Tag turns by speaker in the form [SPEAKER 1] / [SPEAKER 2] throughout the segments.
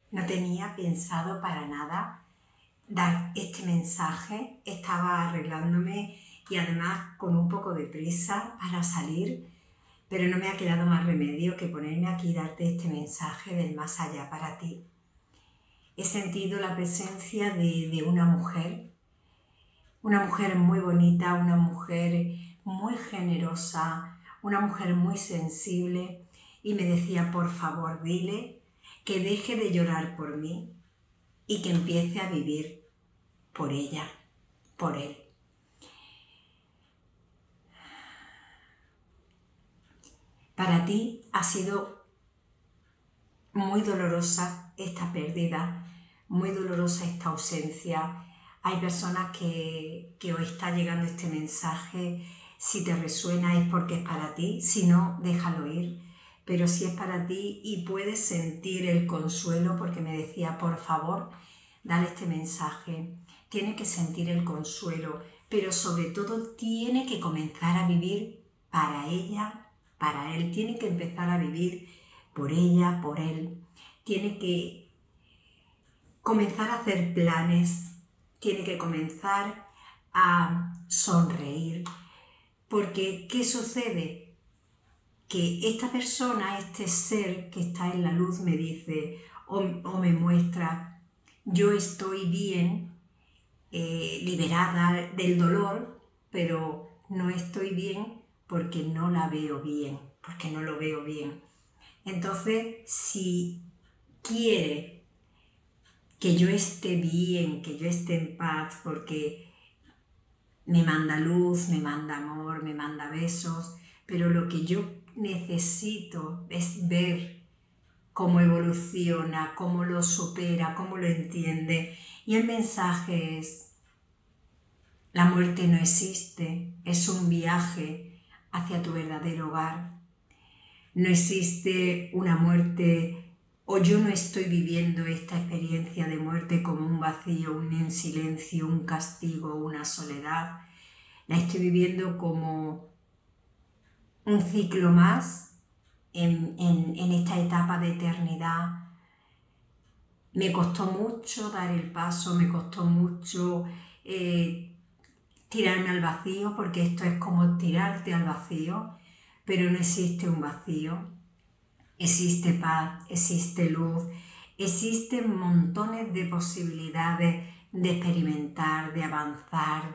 [SPEAKER 1] No tenía pensado para nada dar este mensaje. Estaba arreglándome y además con un poco de prisa para salir, pero no me ha quedado más remedio que ponerme aquí y darte este mensaje del más allá para ti. He sentido la presencia de una mujer muy bonita, una mujer muy generosa, una mujer muy sensible, y me decía, por favor, dile que deje de llorar por mí y que empiece a vivir por ella, por él. Para ti ha sido muy dolorosa esta pérdida, muy dolorosa esta ausencia. Hay personas que os está llegando este mensaje. Si te resuena es porque es para ti, si no, déjalo ir. Pero si es para ti y puedes sentir el consuelo, porque me decía, por favor, dale este mensaje. Tiene que sentir el consuelo, pero sobre todo tiene que comenzar a vivir para ella, para él. Tiene que empezar a vivir por ella, por él. Tiene que comenzar a hacer planes, tiene que comenzar a sonreír. Porque, ¿qué sucede? Que esta persona, este ser que está en la luz me dice o me muestra, yo estoy bien, liberada del dolor, pero no estoy bien porque no la veo bien, porque no lo veo bien. Entonces, si quiere que yo esté bien, que yo esté en paz, porque me manda luz, me manda amor, me manda besos, pero lo que yo necesito es ver cómo evoluciona, cómo lo supera, cómo lo entiende. Y el mensaje es, la muerte no existe, es un viaje hacia tu verdadero hogar. No existe una muerte, o yo no estoy viviendo esta experiencia de muerte como un vacío, un silencio, un castigo, una soledad. La estoy viviendo como un ciclo más en esta etapa de eternidad. Me costó mucho dar el paso, me costó mucho tirarme al vacío, porque esto es como tirarte al vacío, pero no existe un vacío. Existe paz, existe luz, existen montones de posibilidades de experimentar, de avanzar,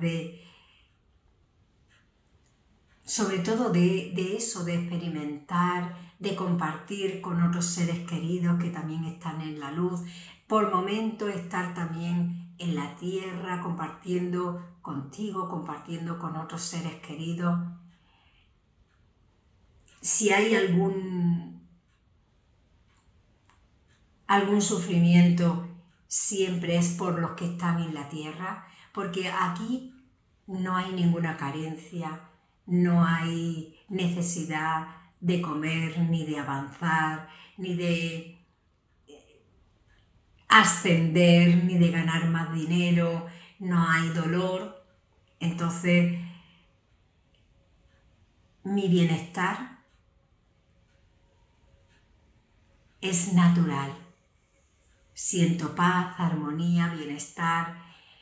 [SPEAKER 1] sobre todo de eso, de experimentar, de compartir con otros seres queridos que también están en la luz, por momentos estar también en la tierra, compartiendo contigo, compartiendo con otros seres queridos. Si hay algún sufrimiento, siempre es por los que están en la tierra, porque aquí no hay ninguna carencia, no hay necesidad de comer, ni de avanzar, ni de ascender, ni de ganar más dinero, no hay dolor. Entonces, mi bienestar es natural. Siento paz, armonía, bienestar,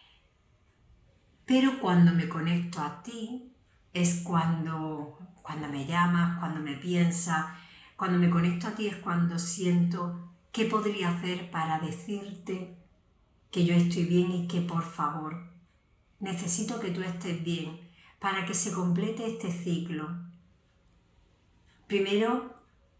[SPEAKER 1] pero cuando me conecto a ti es cuando me llamas, cuando me piensas, cuando me conecto a ti es cuando siento qué podría hacer para decirte que yo estoy bien y que por favor necesito que tú estés bien para que se complete este ciclo. Primero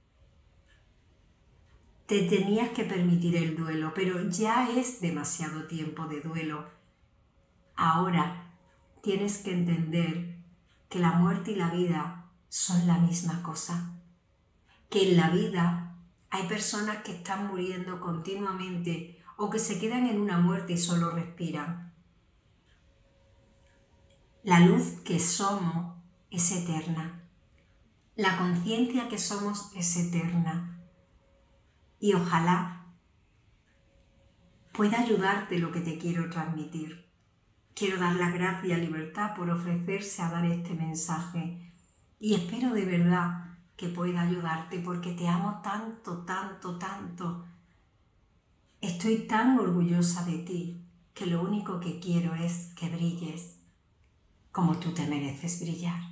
[SPEAKER 1] te tenías que permitir el duelo, pero ya es demasiado tiempo de duelo. Ahora tienes que entender que la muerte y la vida son la misma cosa. Que en la vida hay personas que están muriendo continuamente o que se quedan en una muerte y solo respiran. La luz que somos es eterna. La conciencia que somos es eterna. Y ojalá pueda ayudarte lo que te quiero transmitir. Quiero dar las gracias a Libertad por ofrecerse a dar este mensaje y espero de verdad que pueda ayudarte porque te amo tanto, tanto, tanto. Estoy tan orgullosa de ti que lo único que quiero es que brilles como tú te mereces brillar.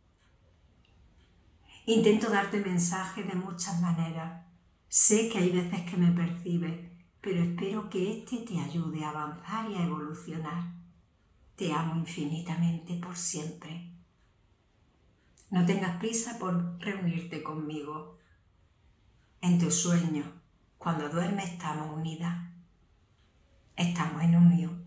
[SPEAKER 1] Intento darte mensajes de muchas maneras. Sé que hay veces que me percibes, pero espero que este te ayude a avanzar y a evolucionar. Te amo infinitamente por siempre. No tengas prisa por reunirte conmigo. En tus sueños, cuando duermes, estamos unidas. Estamos en unión.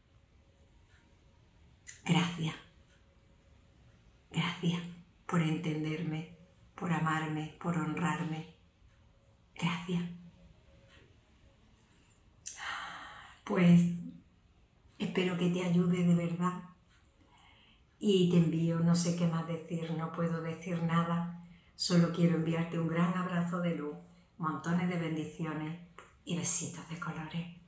[SPEAKER 1] Gracias. Gracias por entenderme, por amarme, por honrarme. Gracias. Pues espero que te ayude de verdad. Y te envío, no sé qué más decir, no puedo decir nada. Solo quiero enviarte un gran abrazo de luz, montones de bendiciones y besitos de colores.